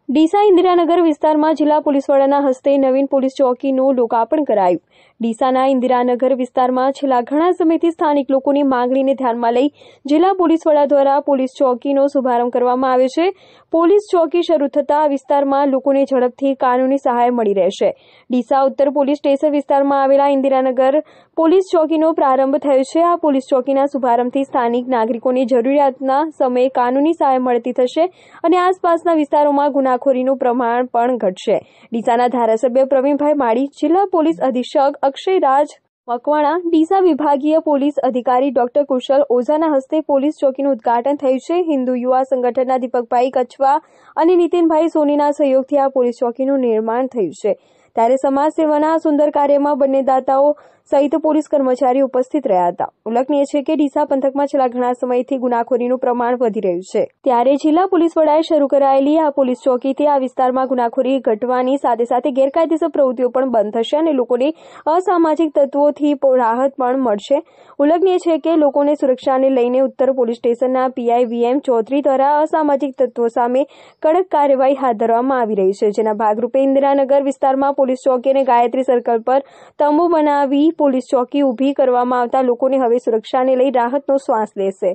ડીસા ઇન્દિરાનગર વિસ્તારમાં જિલ્લા પોલીસ વડાના હસ્તે નવીન પોલીસ ચોકીનું લોકાર્પણ કરાયું। ડીસાના ઇન્દિરાનગર વિસ્તારમાં છેલ્લા ઘણા સમયથી સ્થાનિક લોકોની માંગણીને ધ્યાનમાં લઈ જિલ્લા પોલીસ વડા દ્વારા પોલીસ ચોકીનો શુભારંભ કરવામાં આવ્યો છે। પોલીસ ચોકી શરૂ થતાં આ વિસ્તારમાં લોકોને ઝડપથી કાનૂની સહાય મળી રહેશે। ડીસા ઉત્તર પોલીસ સ્ટેશન વિસ્તારમાં આવેલા ઇન્દિરાનગર પોલીસ ચોકીનો પ્રારંભ થયો છે। આ પોલીસ ચોકીના શુભારંભથી સ્થાનિક નાગરિકોને જરૂરિયાતના સમયે કાનૂની સહાય મળતી થશે અને આસપાસના વિસ્તારોમાં ગુનાખોરીનું પ્રમાણ પણ ઘટશે। ડીસાના ધારાસભ્ય પ્રવીણભાઈ માળી, જિલ્લા પોલીસ અધિક્ષક અક્ષયરાજ મકવાણા, ડીસા વિભાગીય પોલીસ અધિકારી ડોક્ટર કુશલ ઓઝાના હસ્તે પોલીસ ચોકીનું ઉદ્ઘાટન થયું છે। હિન્દુ યુવા સંગઠનના દીપકભાઈ કચવા અને નીતિનભાઈ સોનીના સહયોગથી આ પોલીસ ચોકીનું નિર્માણ થયું છે। ત્યારે સમાજ સેવાના સુંદર કાર્યમાં બંને દાતાઓ સહિત પોલીસ કર્મચારીઓ ઉપસ્થિત રહ્યા હતા। ઉલ્લેખનીય છે કે ડીસા પંથકમાં છેલ્લા ઘણા સમયથી ગુનાખોરીનું પ્રમાણ વધી રહ્યું છે, ત્યારે જિલ્લા પોલીસ વડાએ શરૂ કરાયેલી આ પોલીસ ચોકીથી આ વિસ્તારમાં ગુનાખોરી ઘટવાની સાથે સાથે ગેરકાયદેસર પ્રવૃત્તિઓ પણ બંધ થશે અને લોકોને અસામાજિક તત્વોથી રાહત પણ મળશે। ઉલ્લેખનીય છે કે લોકોને સુરક્ષાને લઈને ઉત્તર પોલીસ સ્ટેશનના પીઆઈ વીએમ ચૌધરી દ્વારા અસામાજિક તત્વો સામે કડક કાર્યવાહી હાથ ધરવામાં આવી રહી છે, જેના ભાગરૂપે ઇન્દિરાનગર વિસ્તારમાં પોલીસ ચોકી અને ગાયત્રી સર્કલ પર તંબુ બનાવી પોલીસ ચોકી ઊભી કરવામાં આવતા લોકોને હવે સુરક્ષાને લઈ રાહતનો શ્વાસ લેશે।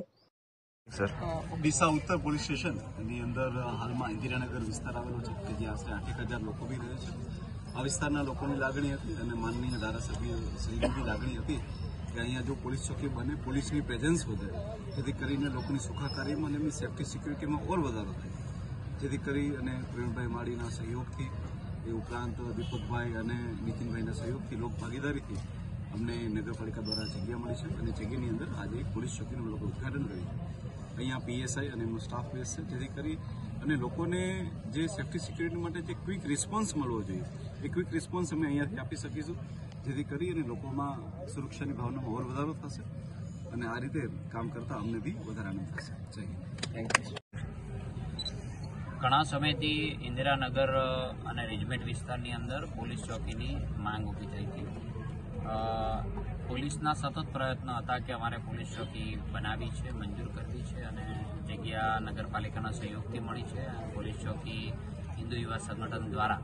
ડીસા ઉત્તર પોલીસ સ્ટેશન ની અંદર હાલમાં ઇન્દિરાનગર વિસ્તાર આવેલો છે કે જ્યાં આશરે 8,000 લોકો બી રહે છે। આ વિસ્તારના લોકોની લાગણી હતી અને માનનીય ધારાસભ્ય શ્રીની લાગણી હતી કે અહીંયા જો પોલીસ ચોકી બને, પોલીસની પ્રેઝન્સ વધે, જેથી કરીને લોકોની સુખાકારીમાં અને એમની સેફટી સિક્યુરિટીમાં ઓર વધારો થાય, જેથી કરી અને પ્રવીણભાઈ માળીના સહયોગથી એ ઉપરાંત દીપકભાઈ અને નીતિનભાઈના સહયોગથી લોક ભાગીદારીથી અમને નગરપાલિકા દ્વારા જગ્યા મળી છે અને જગ્યાની અંદર આજે એક પોલીસ ચોકીનું લોકો ઉદ્ઘાટન કર્યું છે। અહીંયા પીએસઆઈ અને એમનો સ્ટાફ બેસશે, જેથી કરી અને લોકોને જે સેફટી સિક્યુરિટી માટે જે ક્વિક રિસ્પોન્સ મળવો જોઈએ એ ક્વિક રિસ્પોન્સ અમે અહીંયાથી આપી શકીશું, જેથી કરી અને લોકોમાં સુરક્ષાની ભાવનામાં ઓર વધારો થશે અને આ રીતે કામ કરતા અમને બી વધારે આનંદ થશે। જય હિન્દ। Thank you. ઘણા સમયથી ઇન્દિરાનગર અને રેજમેન્ટ વિસ્તારની અંદર પોલીસ ચોકીની માંગ ઊભી થઈ હતી। પોલીસના સતત પ્રયત્ન હતા કે અમારે પોલીસ ચોકી બનાવી છે, મંજૂર કરવી છે અને જગ્યા નગરપાલિકાના સહયોગથી મળી છે। પોલીસ ચોકી હિન્દુ યુવા સંગઠન દ્વારા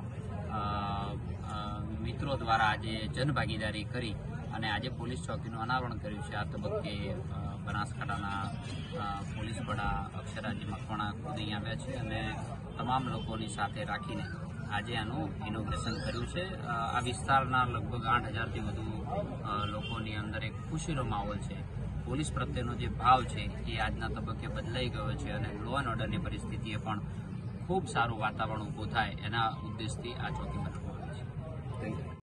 મિત્રો દ્વારા આજે જનભાગીદારી કરી અને આજે પોલીસ ચોકીનું અનાવરણ કર્યું છે। આ તબક્કે બનાસકાંઠાના પોલીસ વડા અક્ષયરાજ મકવાણા ખુદ અહીં આવ્યા છે અને તમામ લોકોની સાથે રાખીને આજે આનું ઇનોગ્રેશન કર્યું છે। આ વિસ્તારના લગભગ 8,000થી વધુ લોકોની અંદર એક ખુશીનો માહોલ છે। પોલીસ પ્રત્યેનો જે ભાવ છે એ આજના તબક્કે બદલાઈ ગયો છે અને લો એન્ડ ઓર્ડરની પરિસ્થિતિએ પણ ખૂબ સારું વાતાવરણ ઊભું થાય એના ઉદ્દેશથી આ ચોકી બનાવવામાં